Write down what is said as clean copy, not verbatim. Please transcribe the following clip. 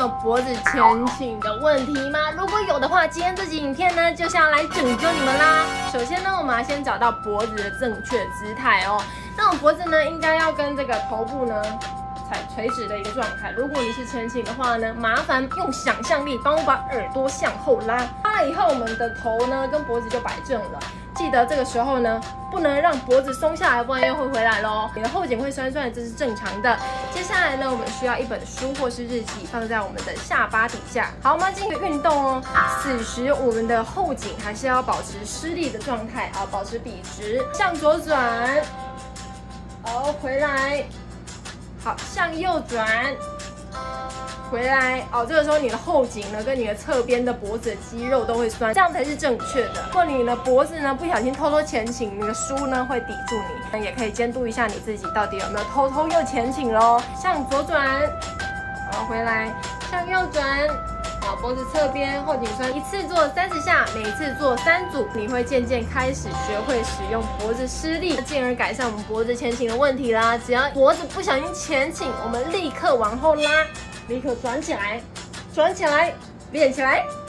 有脖子前倾的问题吗？如果有的话，今天这集影片呢就是要来拯救你们啦。首先呢，我们要先找到脖子的正确姿态哦。那我们脖子呢，应该要跟这个头部呢垂直的一个状态。如果你是前倾的话呢，麻烦用想象力帮我把耳朵向后拉。拉了以后，我们的头呢跟脖子就摆正了。记得这个时候呢，不能让脖子松下来，不然又会回来咯。你的后颈会酸酸的，这是正常的。接下来呢，我们需要一本书或是日记放在我们的下巴底下。好，我们要进行运动哦。此时我们的后颈还是要保持施力的状态啊，保持笔直，向左转，好，回来，好，向右转。回来哦，这个时候你的后颈呢，跟你的侧边的脖子的肌肉都会酸，这样才是正确的。如果你的脖子呢不小心偷偷前倾，你的书呢会抵住你。也可以监督一下你自己到底有没有偷偷又前倾咯。向左转，好，回来，向右转，好，脖子侧边后颈酸，一次做30下，每次做3组，你会渐渐开始学会使用脖子施力，进而改善我们脖子前倾的问题啦。只要脖子不小心前倾，我们立刻往后拉。立刻转起来，转起来，练起来。